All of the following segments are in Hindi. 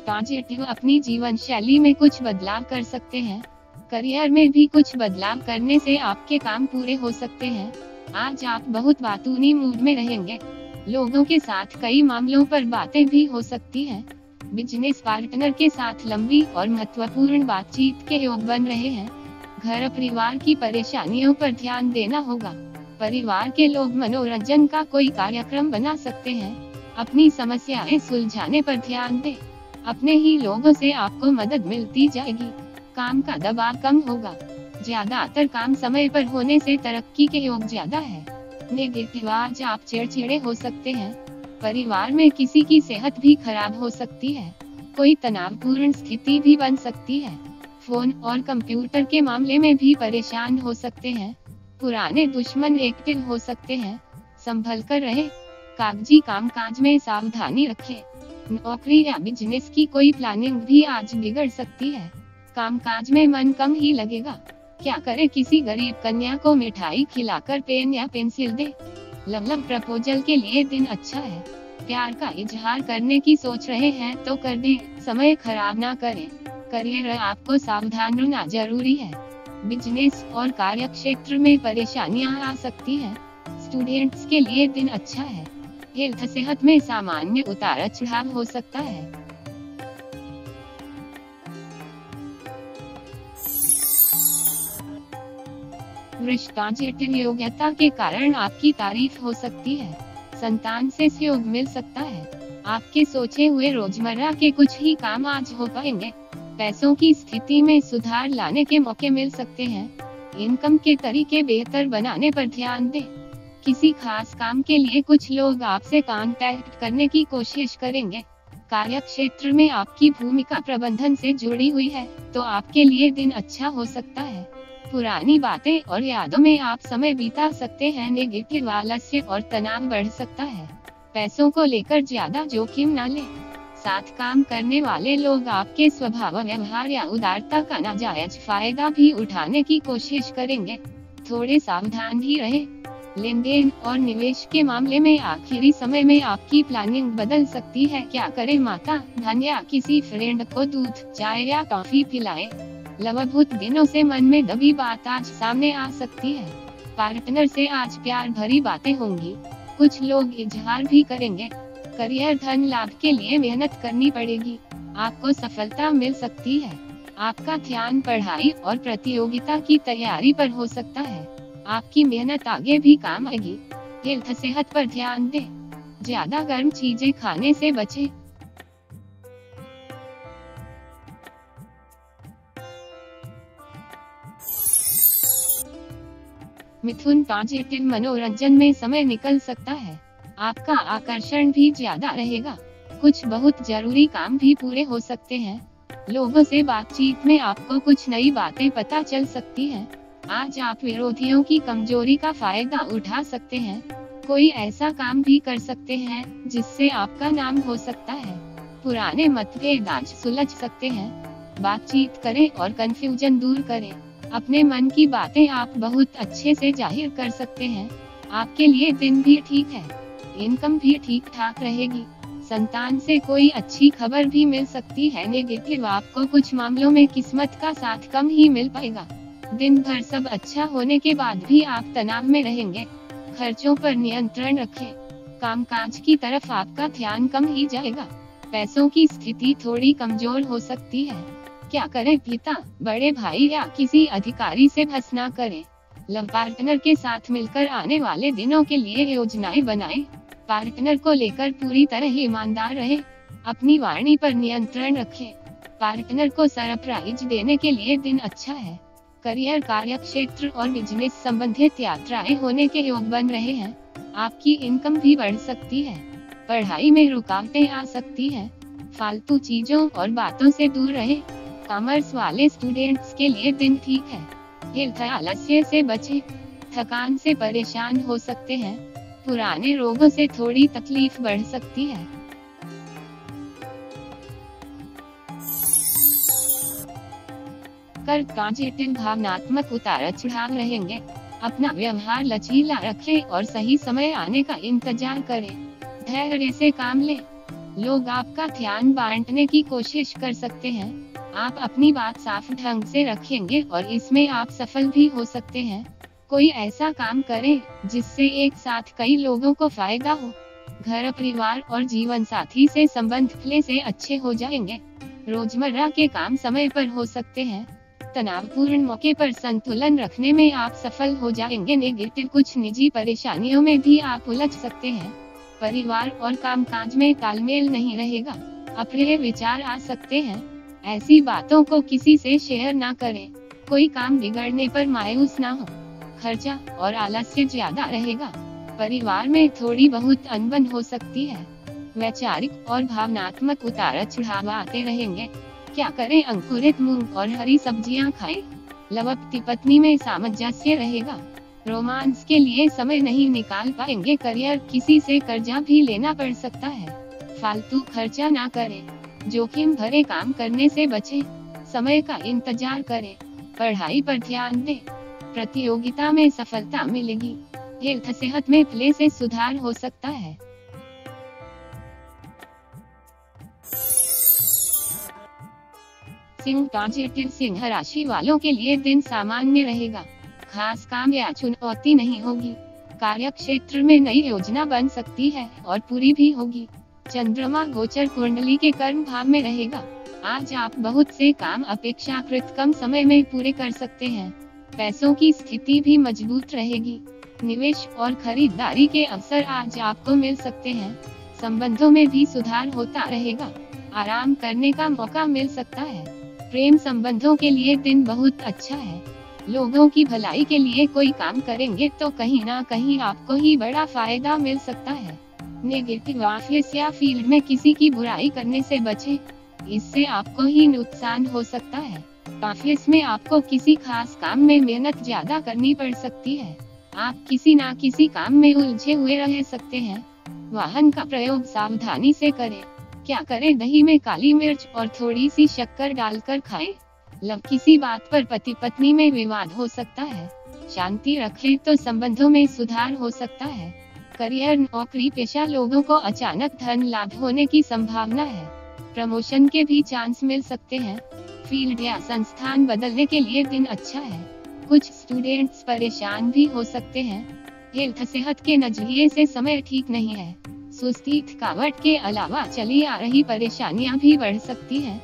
पॉजिटिव अपनी जीवन शैली में कुछ बदलाव कर सकते हैं। करियर में भी कुछ बदलाव करने से आपके काम पूरे हो सकते हैं। आज आप बहुत बातूनी मूड में रहेंगे। लोगों के साथ कई मामलों पर बातें भी हो सकती हैं। बिजनेस पार्टनर के साथ लंबी और महत्वपूर्ण बातचीत के योग बन रहे हैं। घर परिवार की परेशानियों पर ध्यान देना होगा। परिवार के लोग मनोरंजन का कोई कार्यक्रम बना सकते हैं। अपनी समस्याएं सुलझाने पर ध्यान दें। अपने ही लोगों से आपको मदद मिलती जाएगी। काम का दबाव कम होगा। ज्यादातर काम समय पर होने से तरक्की के योग ज्यादा है। नेगेटिव, आज आप चिड़चिड़े हो सकते हैं। परिवार में किसी की सेहत भी खराब हो सकती है। कोई तनावपूर्ण स्थिति भी बन सकती है। फोन और कंप्यूटर के मामले में भी परेशान हो सकते हैं। पुराने दुश्मन एक्टिव हो सकते हैं। संभल कर रहे। कागजी कामकाज में सावधानी रखें। नौकरी या बिजनेस की कोई प्लानिंग भी आज बिगड़ सकती है। कामकाज में मन कम ही लगेगा। क्या करें, किसी गरीब कन्या को मिठाई खिलाकर पेन या पेंसिल दे। लव प्रपोजल के लिए दिन अच्छा है। प्यार का इजहार करने की सोच रहे हैं तो कर दें, समय खराब ना करें। करियर, आपको सावधान रहना जरूरी है। बिजनेस और कार्य क्षेत्र में परेशानियां आ सकती हैं। स्टूडेंट्स के लिए दिन अच्छा है। हेल्थ, सेहत में सामान्य उतार चढ़ाव हो सकता है। रिश्ता, जटिल योग्यता के कारण आपकी तारीफ हो सकती है। संतान से सहयोग मिल सकता है। आपके सोचे हुए रोजमर्रा के कुछ ही काम आज हो पाएंगे। पैसों की स्थिति में सुधार लाने के मौके मिल सकते हैं। इनकम के तरीके बेहतर बनाने पर ध्यान दें। किसी खास काम के लिए कुछ लोग आपसे कांटेक्ट करने की कोशिश करेंगे। कार्य क्षेत्र में आपकी भूमिका प्रबंधन से जुड़ी हुई है तो आपके लिए दिन अच्छा हो सकता है। पुरानी बातें और यादों में आप समय बिता सकते हैं। नेगेटिव, आलस्य और तनाव बढ़ सकता है। पैसों को लेकर ज्यादा जोखिम न लें। साथ काम करने वाले लोग आपके स्वभाव, व्यवहार या उदारता का नाजायज फायदा भी उठाने की कोशिश करेंगे। थोड़े सावधान ही रहें। लेनदेन और निवेश के मामले में आखिरी समय में आपकी प्लानिंग बदल सकती है। क्या करें, माता, धन या किसी फ्रेंड को दूध, चाय या कॉफी पिलाएं। लवभूत दिनों से मन में दबी बात आज सामने आ सकती है। पार्टनर से आज प्यार भरी बातें होंगी। कुछ लोग इजहार भी करेंगे। करियर, धन लाभ के लिए मेहनत करनी पड़ेगी। आपको सफलता मिल सकती है। आपका ध्यान पढ़ाई और प्रतियोगिता की तैयारी पर हो सकता है। आपकी मेहनत आगे भी काम आएगी। हेल्थ, सेहत पर ध्यान दें। ज्यादा गर्म चीजें खाने से बचें। मिथुन, पॉजिटिव, मनोरंजन में समय निकल सकता है। आपका आकर्षण भी ज्यादा रहेगा। कुछ बहुत जरूरी काम भी पूरे हो सकते हैं। लोगों से बातचीत में आपको कुछ नई बातें पता चल सकती हैं। आज आप विरोधियों की कमजोरी का फायदा उठा सकते हैं। कोई ऐसा काम भी कर सकते हैं जिससे आपका नाम हो सकता है। पुराने मतभेद आज सुलझ सकते हैं। बातचीत करें और कंफ्यूजन दूर करें। अपने मन की बातें आप बहुत अच्छे से जाहिर कर सकते हैं। आपके लिए दिन भी ठीक है। इनकम भी ठीक ठाक रहेगी। संतान से कोई अच्छी खबर भी मिल सकती है। नेगेटिव, आपको कुछ मामलों में किस्मत का साथ कम ही मिल पाएगा। दिन भर सब अच्छा होने के बाद भी आप तनाव में रहेंगे। खर्चों पर नियंत्रण रखें। कामकाज की तरफ आपका ध्यान कम ही जाएगा। पैसों की स्थिति थोड़ी कमजोर हो सकती है। क्या करें, पिता, बड़े भाई या किसी अधिकारी से बहस न करें। लव पार्टनर के साथ मिलकर आने वाले दिनों के लिए योजनाएं बनाएं। पार्टनर को लेकर पूरी तरह ईमानदार रहें। अपनी वाणी पर नियंत्रण रखें। पार्टनर को सरप्राइज देने के लिए दिन अच्छा है। करियर, कार्य क्षेत्र और बिजनेस संबंधित यात्राएं होने के योग बन रहे हैं। आपकी इनकम भी बढ़ सकती है। पढ़ाई में रुकावटें आ सकती हैं। फालतू चीजों और बातों से दूर रहें। कॉमर्स वाले स्टूडेंट्स के लिए दिन ठीक है। हेल्थ, आलस्य से बचें। थकान से परेशान हो सकते हैं। पुराने रोगों से थोड़ी तकलीफ बढ़ सकती है। कर, पॉजिटिव, भावनात्मक उतार चढ़ाव रहेंगे। अपना व्यवहार लचीला रखें और सही समय आने का इंतजार करें। धैर्य से काम लें। लोग आपका ध्यान बांटने की कोशिश कर सकते हैं। आप अपनी बात साफ ढंग से रखेंगे और इसमें आप सफल भी हो सकते हैं। कोई ऐसा काम करें जिससे एक साथ कई लोगों को फायदा हो। घर परिवार और जीवन साथी से संबंध पहले से अच्छे हो जाएंगे। रोजमर्रा के काम समय पर हो सकते हैं। तनावपूर्ण मौके पर संतुलन रखने में आप सफल हो जाएंगे। नेगेटिव कुछ निजी परेशानियों में भी आप उलझ सकते हैं। परिवार और कामकाज में तालमेल नहीं रहेगा। अप्रिय विचार आ सकते हैं। ऐसी बातों को किसी से शेयर ना करें। कोई काम बिगड़ने पर मायूस ना हो। खर्चा और आलस्य ज्यादा रहेगा। परिवार में थोड़ी बहुत अनबन हो सकती है। वैचारिक और भावनात्मक उतार चढ़ाव आते रहेंगे। क्या करें? अंकुरित मूंग और हरी सब्जियां खाएं। लव पति पत्नी में सामंजस्य रहेगा। रोमांस के लिए समय नहीं निकाल पाएंगे। करियर, किसी से कर्जा भी लेना पड़ सकता है। फालतू खर्चा ना करें। जोखिम भरे काम करने से बचें। समय का इंतजार करें। पढ़ाई पर ध्यान दें। प्रतियोगिता में सफलता मिलेगी। हेल्थ, सेहत में पहले से सुधार हो सकता है। सिंह पॉजिटिव, सिंह राशि वालों के लिए दिन सामान्य रहेगा। खास काम या चुनौती नहीं होगी। कार्य क्षेत्र में नई योजना बन सकती है और पूरी भी होगी। चंद्रमा गोचर कुंडली के कर्म भाव में रहेगा। आज आप बहुत से काम अपेक्षाकृत कम समय में पूरे कर सकते हैं। पैसों की स्थिति भी मजबूत रहेगी। निवेश और खरीदारी के अवसर आज आपको मिल सकते हैं। संबंधों में भी सुधार होता रहेगा। आराम करने का मौका मिल सकता है। प्रेम संबंधों के लिए दिन बहुत अच्छा है। लोगों की भलाई के लिए कोई काम करेंगे तो कहीं ना कहीं आपको ही बड़ा फायदा मिल सकता है। नेगेटिव, ऑफिस या फील्ड में किसी की बुराई करने से बचें। इससे आपको ही नुकसान हो सकता है। ऑफिस में आपको किसी खास काम में मेहनत ज्यादा करनी पड़ सकती है। आप किसी ना किसी काम में उलझे हुए रह सकते हैं। वाहन का प्रयोग सावधानी से करें। क्या करें? दही में काली मिर्च और थोड़ी सी शक्कर डालकर खाएं। लव, किसी बात पर पति पत्नी में विवाद हो सकता है। शांति रखें तो संबंधों में सुधार हो सकता है। करियर, नौकरी पेशा लोगों को अचानक धन लाभ होने की संभावना है। प्रमोशन के भी चांस मिल सकते हैं। फील्ड या संस्थान बदलने के लिए दिन अच्छा है। कुछ स्टूडेंट्स परेशान भी हो सकते हैं। हेल्थ, सेहत के नजरिए से समय ठीक नहीं है। सुस्ती, थकावट के अलावा चली आ रही परेशानियां भी बढ़ सकती हैं।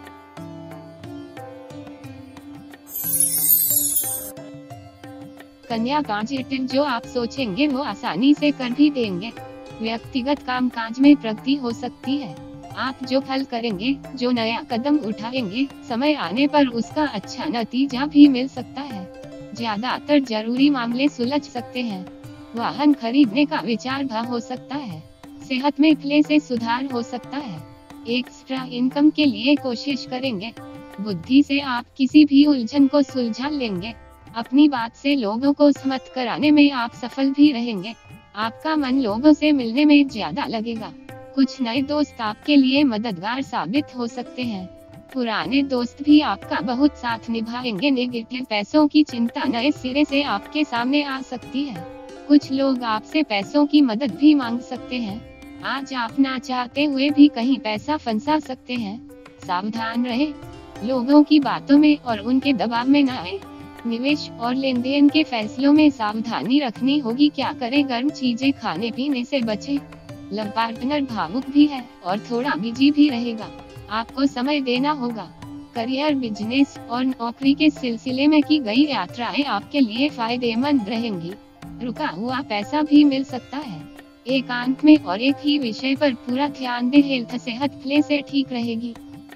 कन्या पॉजिटिव, जो आप सोचेंगे वो आसानी से कर भी देंगे। व्यक्तिगत कामकाज में प्रगति हो सकती है। आप जो फल करेंगे, जो नया कदम उठाएंगे, समय आने पर उसका अच्छा नतीजा भी मिल सकता है। ज्यादातर जरूरी मामले सुलझ सकते हैं। वाहन खरीदने का विचार भी हो सकता है। सेहत में पहले से सुधार हो सकता है। एक्स्ट्रा इनकम के लिए कोशिश करेंगे। बुद्धि से आप किसी भी उलझन को सुलझा लेंगे। अपनी बात से लोगों को सहमत कराने में आप सफल भी रहेंगे। आपका मन लोगों से मिलने में ज्यादा लगेगा। कुछ नए दोस्त आपके लिए मददगार साबित हो सकते हैं। पुराने दोस्त भी आपका बहुत साथ निभाएंगे। नेगेटिव, पैसों की चिंता नए सिरे से आपके सामने आ सकती है। कुछ लोग आपसे पैसों की मदद भी मांग सकते हैं। आज आप ना चाहते हुए भी कहीं पैसा फंसा सकते हैं। सावधान रहें। लोगों की बातों में और उनके दबाव में न आए। निवेश और लेन देन के फैसलों में सावधानी रखनी होगी। क्या करें? गर्म चीजें खाने पीने से बचें। लव पार्टनर भावुक भी है और थोड़ा बिजी भी रहेगा। आपको समय देना होगा। करियर, बिजनेस और नौकरी के सिलसिले में की गई यात्राएं आपके लिए फायदेमंद रहेंगी। रुका हुआ पैसा भी मिल सकता है। एकांत में और एक ही विषय पर पूरा ध्यान दें। हेल्थ, सेहत पहले से ठीक रहेगी।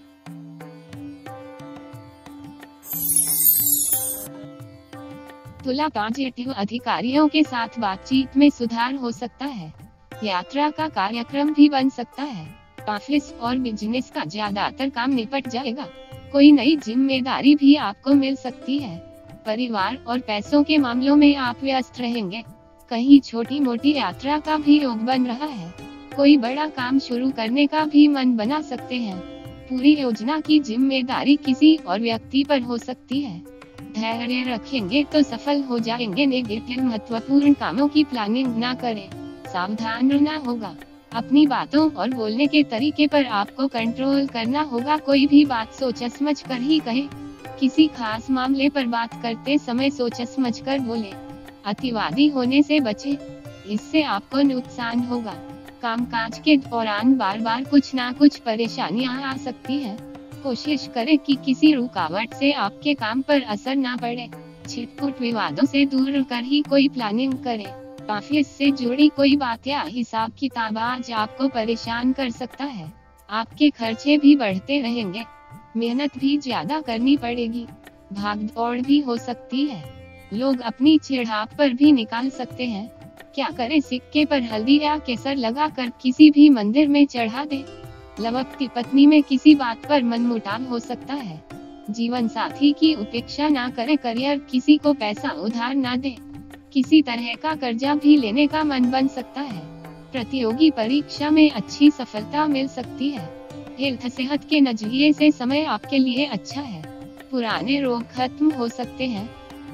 तुला पॉजिटिव, अधिकारियों के साथ बातचीत में सुधार हो सकता है। यात्रा का कार्यक्रम भी बन सकता है। ऑफिस और बिजनेस का ज्यादातर काम निपट जाएगा। कोई नई जिम्मेदारी भी आपको मिल सकती है। परिवार और पैसों के मामलों में आप व्यस्त रहेंगे। कहीं छोटी मोटी यात्रा का भी योग बन रहा है। कोई बड़ा काम शुरू करने का भी मन बना सकते हैं। पूरी योजना की जिम्मेदारी किसी और व्यक्ति पर हो सकती है। धैर्य रखेंगे तो सफल हो जाएंगे। नेगेटिव, महत्वपूर्ण कामों की प्लानिंग ना करें। सावधान रहना होगा। अपनी बातों और बोलने के तरीके पर आपको कंट्रोल करना होगा। कोई भी बात सोच समझ कर ही कहें। किसी खास मामले पर बात करते समय सोच समझ कर बोले। अतिवादी होने से बचें, इससे आपको नुकसान होगा। कामकाज के दौरान बार बार कुछ ना कुछ परेशानियां आ सकती हैं। कोशिश करें कि किसी रुकावट से आपके काम पर असर ना पड़े। छिटपुट विवादों से दूर रहकर ही कोई प्लानिंग करें। ऑफिस से जुड़ी कोई बात या हिसाब किताब आज आपको परेशान कर सकता है। आपके खर्चे भी बढ़ते रहेंगे, मेहनत भी ज्यादा करनी पड़ेगी, भाग दौड़ भी हो सकती है। लोग अपनी चिढ़ाप पर भी निकाल सकते हैं। क्या करें, सिक्के पर हल्दी या केसर लगाकर किसी भी मंदिर में चढ़ा दे। लवक्ती पत्नी में किसी बात पर मनमुटाव हो सकता है। जीवन साथी की उपेक्षा ना करें। करियर, किसी को पैसा उधार ना दे। किसी तरह का कर्जा भी लेने का मन बन सकता है। प्रतियोगी परीक्षा में अच्छी सफलता मिल सकती है। हेल्थ, सेहत के नजरिए से समय आपके लिए अच्छा है। पुराने रोग खत्म हो सकते हैं।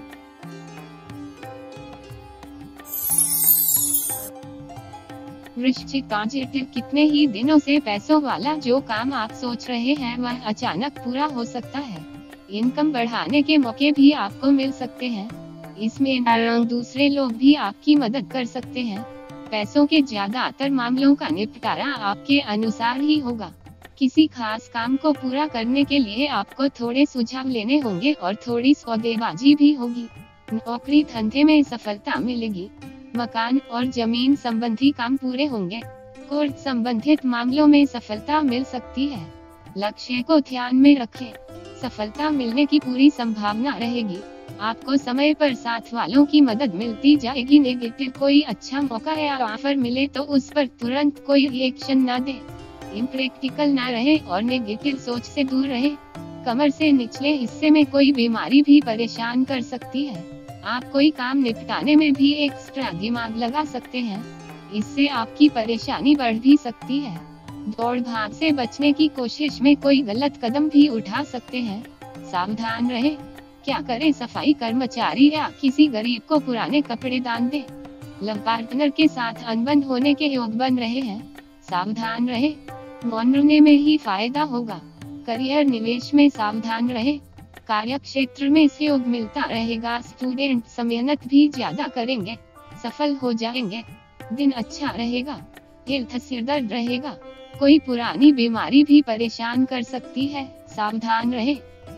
वृश्चिक, पॉजिटिव, कितने ही दिनों से पैसों वाला जो काम आप सोच रहे हैं वह अचानक पूरा हो सकता है। इनकम बढ़ाने के मौके भी आपको मिल सकते हैं। इसमें दूसरे लोग भी आपकी मदद कर सकते हैं। पैसों के ज्यादातर मामलों का निपटारा आपके अनुसार ही होगा। किसी खास काम को पूरा करने के लिए आपको थोड़े सुझाव लेने होंगे और थोड़ी सौदेबाजी भी होगी। नौकरी धंधे में सफलता मिलेगी। मकान और जमीन संबंधी काम पूरे होंगे। कोर्ट संबंधित मामलों में सफलता मिल सकती है। लक्ष्य को ध्यान में रखें, सफलता मिलने की पूरी संभावना रहेगी। आपको समय पर साथ वालों की मदद मिलती जाएगी। नेगेटिव, कोई अच्छा मौका या ऑफर मिले तो उस पर तुरंत कोई रिएक्शन ना दे। इम्प्रैक्टिकल ना रहे और नेगेटिव सोच से दूर रहे। कमर से निचले हिस्से में कोई बीमारी भी परेशान कर सकती है। आप कोई काम निपटाने में भी एक्स्ट्रा दिमाग लगा सकते हैं, इससे आपकी परेशानी बढ़ भी सकती है। दौड़ भाग से बचने की कोशिश में कोई गलत कदम भी उठा सकते हैं, सावधान रहें। क्या करें, सफाई कर्मचारी या किसी गरीब को पुराने कपड़े दान दें। लव पार्टनर के साथ अनबन होने के योग बन रहे हैं, सावधान रहें। मौन रहने में ही फायदा होगा। करियर, निवेश में सावधान रहें। कार्य क्षेत्र में सहयोग मिलता रहेगा। स्टूडेंट, मेहनत भी ज्यादा करेंगे, सफल हो जाएंगे। दिन अच्छा रहेगा। हेल्थ, सिरदर्द रहेगा। कोई पुरानी बीमारी भी परेशान कर सकती है, सावधान रहें।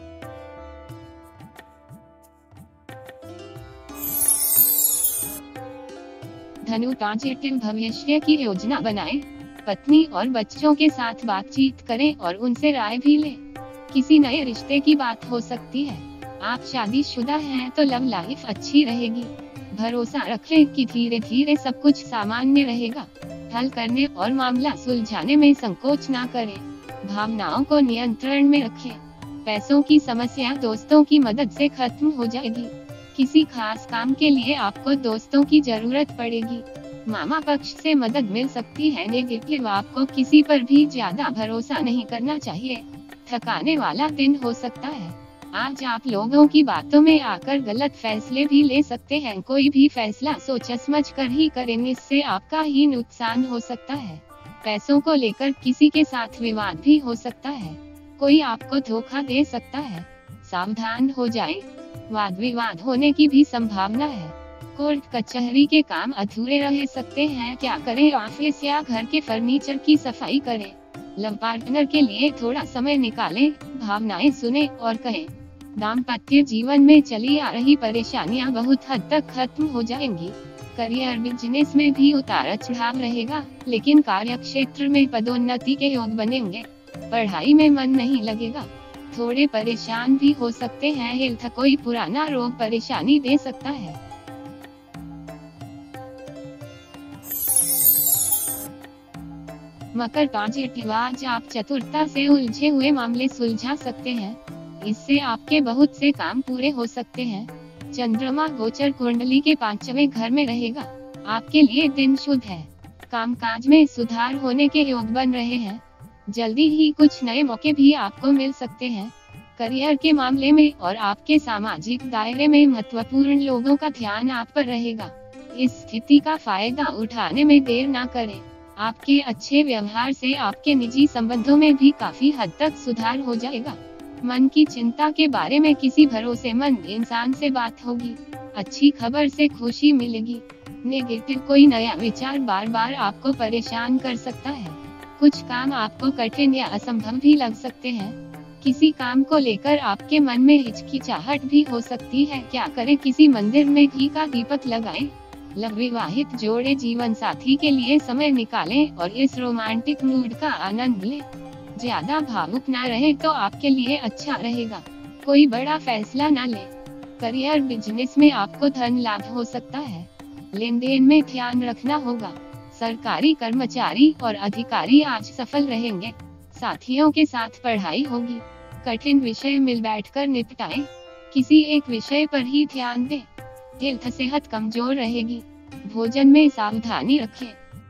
धनु, पॉजिटिव, भविष्य की योजना बनाएं। पत्नी और बच्चों के साथ बातचीत करें और उनसे राय भी लें। किसी नए रिश्ते की बात हो सकती है। आप शादीशुदा हैं तो लव लाइफ अच्छी रहेगी। भरोसा रखें कि धीरे धीरे सब कुछ सामान्य रहेगा। हल करने और मामला सुलझाने में संकोच ना करें। भावनाओं को नियंत्रण में रखें। पैसों की समस्या दोस्तों की मदद से खत्म हो जाएगी। किसी खास काम के लिए आपको दोस्तों की जरूरत पड़ेगी। मामा पक्ष से मदद मिल सकती है। नेगेटिव, आपको किसी पर भी ज्यादा भरोसा नहीं करना चाहिए। थकाने वाला दिन हो सकता है। आज आप लोगों की बातों में आकर गलत फैसले भी ले सकते हैं। कोई भी फैसला सोच समझ कर ही करें, इससे आपका ही नुकसान हो सकता है। पैसों को लेकर किसी के साथ विवाद भी हो सकता है। कोई आपको धोखा दे सकता है, सावधान हो जाएं। वाद विवाद होने की भी संभावना है। कोर्ट कचहरी के काम अधूरे रह सकते हैं। क्या करें, ऑफिस या घर के फर्नीचर की सफाई करें। लव पार्टनर के लिए थोड़ा समय निकालें, भावनाएं सुने और कहें। दाम्पत्य जीवन में चली आ रही परेशानियां बहुत हद तक खत्म हो जाएंगी। करियर, बिजनेस में भी उतार चढ़ाव रहेगा, लेकिन कार्य क्षेत्र में पदोन्नति के योग बनेंगे। पढ़ाई में मन नहीं लगेगा, थोड़े परेशान भी हो सकते हैं। हेल्थ, कोई पुराना रोग परेशानी दे सकता है। मकर, पॉजिटिव, आज आप चतुरता से उलझे हुए मामले सुलझा सकते हैं। इससे आपके बहुत से काम पूरे हो सकते हैं। चंद्रमा गोचर कुंडली के 5वें घर में रहेगा। आपके लिए दिन शुभ है। कामकाज में सुधार होने के योग बन रहे हैं। जल्दी ही कुछ नए मौके भी आपको मिल सकते हैं। करियर के मामले में और आपके सामाजिक दायरे में महत्वपूर्ण लोगों का ध्यान आप पर रहेगा। इस स्थिति का फायदा उठाने में देर ना करें। आपके अच्छे व्यवहार से आपके निजी संबंधों में भी काफी हद तक सुधार हो जाएगा। मन की चिंता के बारे में किसी भरोसेमंद इंसान से बात होगी। अच्छी खबर से खुशी मिलेगी। नेगेटिव कोई नया विचार बार बार आपको परेशान कर सकता है। कुछ काम आपको कठिन या असंभव भी लग सकते हैं। किसी काम को लेकर आपके मन में हिचकिचाहट भी हो सकती है। क्या करें? किसी मंदिर में घी का दीपक लगाएं। विवाहित जोड़े जीवन साथी के लिए समय निकालें और इस रोमांटिक मूड का आनंद लें। ज्यादा भावुक ना रहे तो आपके लिए अच्छा रहेगा। कोई बड़ा फैसला ना लें। करियर बिजनेस में आपको धन लाभ हो सकता है। लेन देन में ध्यान रखना होगा। सरकारी कर्मचारी और अधिकारी आज सफल रहेंगे। साथियों के साथ पढ़ाई होगी। कठिन विषय मिल बैठकर निपटाएं। किसी एक विषय पर ही ध्यान दें। हेल्थ सेहत कमजोर रहेगी। भोजन में सावधानी रखें।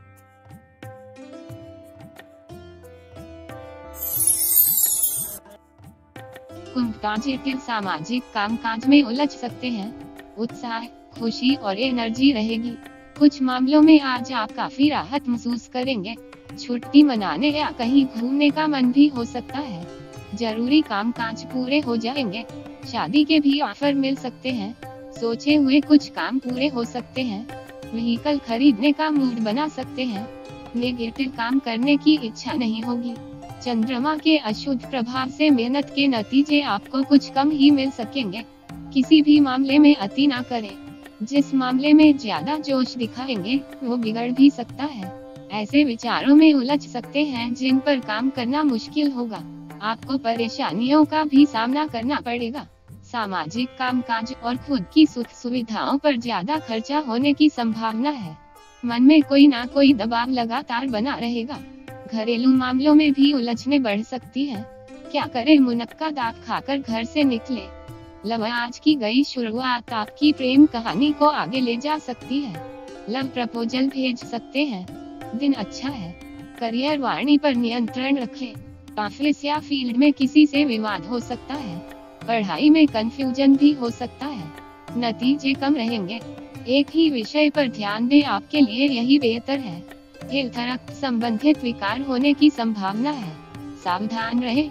कुंभ पॉजिटिव सामाजिक कामकाज में उलझ सकते हैं। उत्साह, खुशी और एनर्जी रहेगी। कुछ मामलों में आज आप काफी राहत महसूस करेंगे। छुट्टी मनाने या कहीं घूमने का मन भी हो सकता है। जरूरी कामकाज पूरे हो जाएंगे। शादी के भी ऑफर मिल सकते हैं। सोचे हुए कुछ काम पूरे हो सकते हैं। व्हीकल खरीदने का मूड बना सकते हैं। नेगेटिव काम करने की इच्छा नहीं होगी। चंद्रमा के अशुभ प्रभाव से मेहनत के नतीजे आपको कुछ कम ही मिल सकेंगे। किसी भी मामले में अति ना करें। जिस मामले में ज्यादा जोश दिखाएंगे वो बिगड़ भी सकता है। ऐसे विचारों में उलझ सकते हैं जिन पर काम करना मुश्किल होगा। आपको परेशानियों का भी सामना करना पड़ेगा। सामाजिक कामकाज और खुद की सुख सुविधाओं पर ज्यादा खर्चा होने की संभावना है। मन में कोई ना कोई दबाव लगातार बना रहेगा। घरेलू मामलों में भी उलझने बढ़ सकती हैं। क्या करें? मुनक्का दाग खाकर घर से निकले। आज की गई शुरुआत आपकी प्रेम कहानी को आगे ले जा सकती है। लव प्रपोजल भेज सकते हैं। दिन अच्छा है। करियर वाणी पर नियंत्रण रखें। ऑफिस या फील्ड में किसी से विवाद हो सकता है। पढ़ाई में कंफ्यूजन भी हो सकता है। नतीजे कम रहेंगे। एक ही विषय पर ध्यान दें, आपके लिए यही बेहतर है। हेल्थ रक्त संबंधित विकार होने की संभावना है। सावधान रहें।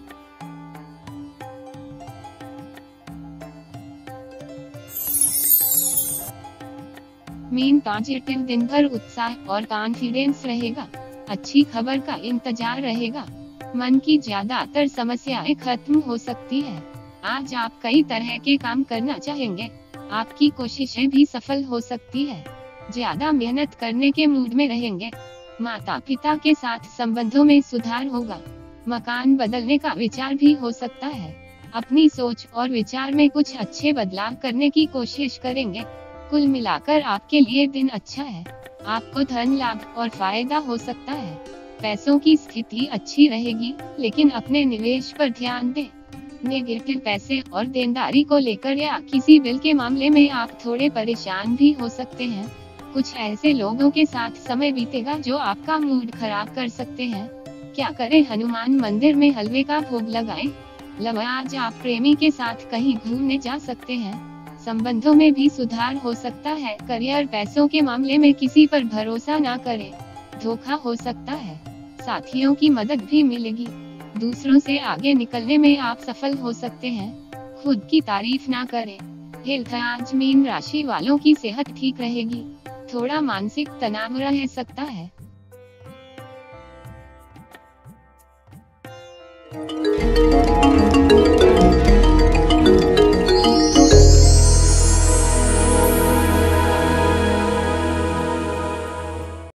मीन पॉजिटिव दिन भर उत्साह और कॉन्फिडेंस रहेगा। अच्छी खबर का इंतजार रहेगा। मन की ज्यादातर समस्याएं खत्म हो सकती है। आज आप कई तरह के काम करना चाहेंगे। आपकी कोशिशें भी सफल हो सकती है। ज्यादा मेहनत करने के मूड में रहेंगे। माता पिता के साथ संबंधों में सुधार होगा। मकान बदलने का विचार भी हो सकता है। अपनी सोच और विचार में कुछ अच्छे बदलाव करने की कोशिश करेंगे। कुल मिलाकर आपके लिए दिन अच्छा है। आपको धन लाभ और फायदा हो सकता है। पैसों की स्थिति अच्छी रहेगी, लेकिन अपने निवेश पर ध्यान दें। नेगेटिव पैसे और देनदारी को लेकर या किसी बिल के मामले में आप थोड़े परेशान भी हो सकते हैं। कुछ ऐसे लोगों के साथ समय बीतेगा जो आपका मूड खराब कर सकते हैं। क्या करें? हनुमान मंदिर में हलवे का भोग लगाएं। आज आप प्रेमी के साथ कहीं घूमने जा सकते हैं। संबंधों में भी सुधार हो सकता है। करियर पैसों के मामले में किसी पर भरोसा ना करें। धोखा हो सकता है। साथियों की मदद भी मिलेगी। दूसरों से आगे निकलने में आप सफल हो सकते हैं। खुद की तारीफ ना करें। हेल्थ आज मीन राशि वालों की सेहत ठीक रहेगी। थोड़ा मानसिक तनाव रह सकता है।